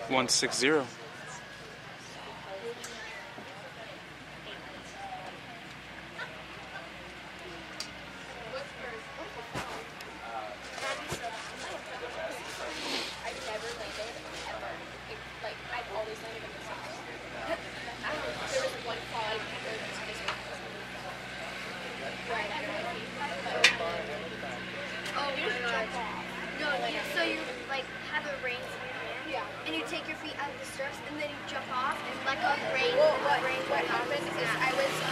160. So you like have a reins in your hand, and you take your feet out of the stirrups, and then you jump off and let go of the reins. Well, what happened is I was